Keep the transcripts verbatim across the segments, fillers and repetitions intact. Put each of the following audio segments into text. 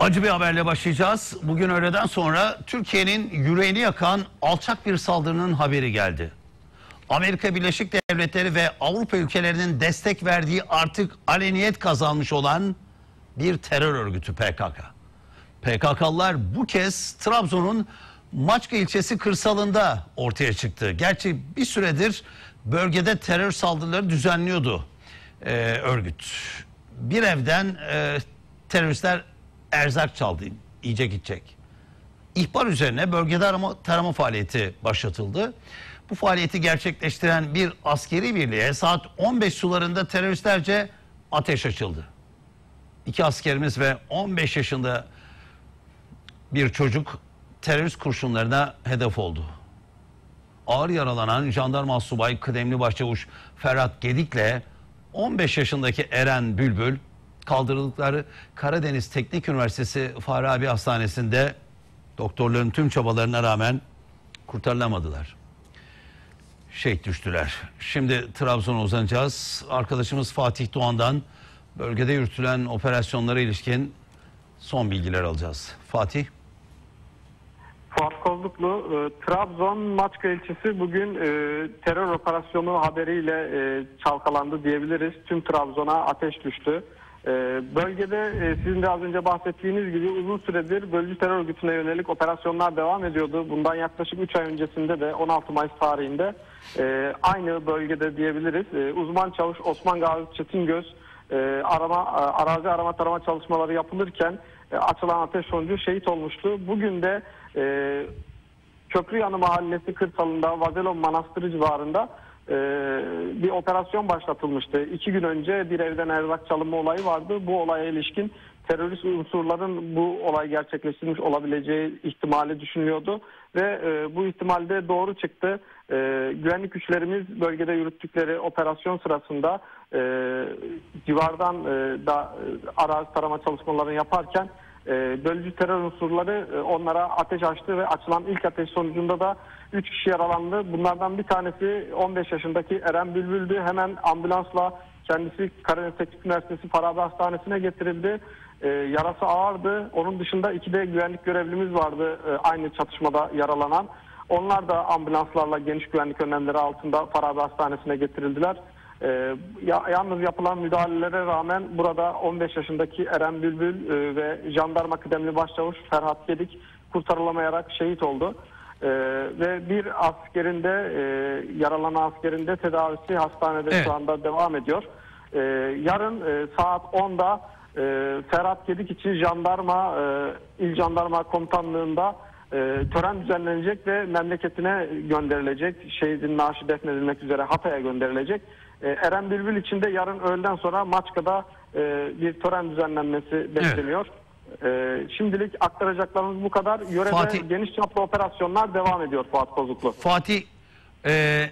Acı bir haberle başlayacağız. Bugün öğleden sonra Türkiye'nin yüreğini yakan alçak bir saldırının haberi geldi. Amerika Birleşik Devletleri ve Avrupa ülkelerinin destek verdiği, artık aleniyet kazanmış olan bir terör örgütü P K K. P K K'lılar bu kez Trabzon'un Maçka ilçesi kırsalında ortaya çıktı. Gerçi bir süredir bölgede terör saldırıları düzenliyordu e, örgüt. Bir evden e, teröristler erzak çaldı, yiyecek içecek. İhbar üzerine bölgede arama, tarama faaliyeti başlatıldı. Bu faaliyeti gerçekleştiren bir askeri birliğe saat on beş sularında teröristlerce ateş açıldı. İki askerimiz ve on beş yaşında bir çocuk terörist kurşunlarına hedef oldu. Ağır yaralanan jandarma subay kıdemli başçavuş Ferhat Gedik'le on beş yaşındaki Eren Bülbül kaldırıldıkları Karadeniz Teknik Üniversitesi Farabi Hastanesi'nde doktorların tüm çabalarına rağmen kurtarılamadılar. Şehit düştüler. Şimdi Trabzon'a uzanacağız. Arkadaşımız Fatih Doğan'dan bölgede yürütülen operasyonlara ilişkin son bilgiler alacağız. Fatih. Fuat Kozluklu, e, Trabzon Maçka ilçesi bugün e, terör operasyonu haberiyle e, çalkalandı diyebiliriz. Tüm Trabzon'a ateş düştü. E, bölgede e, sizin de az önce bahsettiğiniz gibi uzun süredir bölücü terör örgütüne yönelik operasyonlar devam ediyordu. Bundan yaklaşık üç ay öncesinde de on altı Mayıs tarihinde e, aynı bölgede diyebiliriz. E, uzman çavuş Osman Gazi Çetingöz e, arama arazi arama tarama çalışmaları yapılırken e, açılan ateş sonucu şehit olmuştu. Bugün de Ee, Köprüyanı Mahallesi kırsalında Vazelon Manastırı civarında e, bir operasyon başlatılmıştı. İki gün önce bir evden erzak çalınma olayı vardı. Bu olaya ilişkin terörist unsurların bu olay gerçekleştirmiş olabileceği ihtimali düşünülüyordu ve e, bu ihtimalde doğru çıktı. E, güvenlik güçlerimiz bölgede yürüttükleri operasyon sırasında e, civardan e, da e, arazi tarama çalışmalarını yaparken E, bölücü terör unsurları e, onlara ateş açtı ve açılan ilk ateş sonucunda da üç kişi yaralandı. Bunlardan bir tanesi on beş yaşındaki Eren Bülbül'dü. Hemen ambulansla kendisi Karadeniz Teknik Üniversitesi Farabi Hastanesi'ne getirildi. E, yarası ağırdı. Onun dışında iki de güvenlik görevlimiz vardı e, aynı çatışmada yaralanan. Onlar da ambulanslarla geniş güvenlik önlemleri altında Farabi Hastanesi'ne getirildiler. Ee, ya, yalnız yapılan müdahalelere rağmen burada on beş yaşındaki Eren Bülbül e, ve jandarma kıdemli başçavuş Ferhat Gedik kurtarılamayarak şehit oldu. E, ve bir askerin de e, yaralanan askerin de tedavisi hastanede evet. Şu anda devam ediyor. E, yarın e, saat onda e, Ferhat Gedik için jandarma e, İl Jandarma Komutanlığı'nda e, tören düzenlenecek ve memleketine gönderilecek. Şehidin naaşı defnedilmek üzere Hatay'a gönderilecek. Eren Bülbül için de yarın öğleden sonra Maçka'da e, bir tören düzenlenmesi bekleniyor. Evet. E, şimdilik aktaracaklarımız bu kadar. Yörede Fatih, geniş çaplı operasyonlar devam ediyor Fuat Kozluklu. Fatih, e,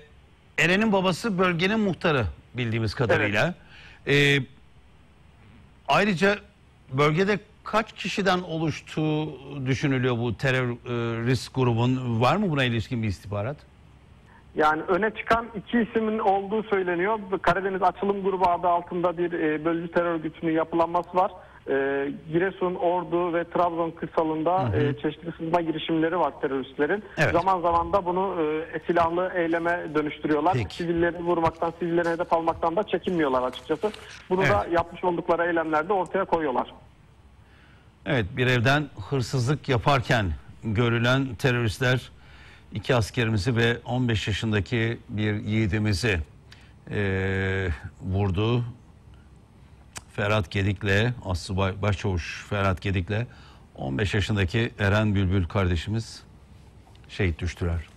Eren'in babası bölgenin muhtarı bildiğimiz kadarıyla. Evet. E, ayrıca bölgede kaç kişiden oluştuğu düşünülüyor bu terörist grubun? Var mı buna ilişkin bir istihbarat? Yani öne çıkan iki ismin olduğu söyleniyor. Karadeniz Açılım Grubu adı altında bir e, bölücü terör örgütünün yapılanması var. E, Giresun, Ordu ve Trabzon kırsalında hı hı. E, çeşitli sızma girişimleri var teröristlerin. Evet. Zaman zaman da bunu e, silahlı eyleme dönüştürüyorlar. Peki. Sivilleri vurmaktan, sivilleri hedef almaktan da çekinmiyorlar açıkçası. Bunu evet. da yapmış oldukları eylemlerde ortaya koyuyorlar. Evet, bir evden hırsızlık yaparken görülen teröristler İki askerimizi ve on beş yaşındaki bir yiğidimizi e, vurdu. Ferhat Gedik'le, Asubay Başçavuş Ferhat Gedik'le on beş yaşındaki Eren Bülbül kardeşimiz şehit düştüler.